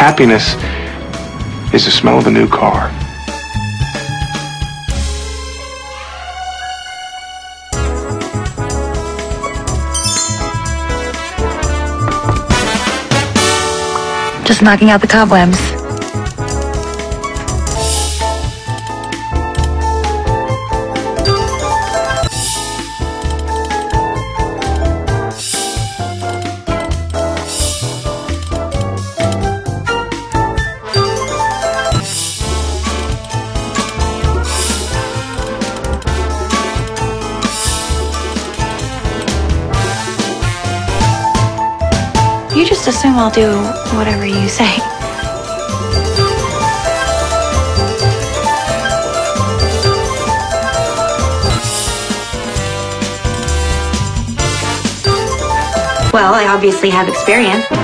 Happiness is the smell of a new car. Just knocking out the cobwebs. You just assume I'll do whatever you say. Well, I obviously have experience.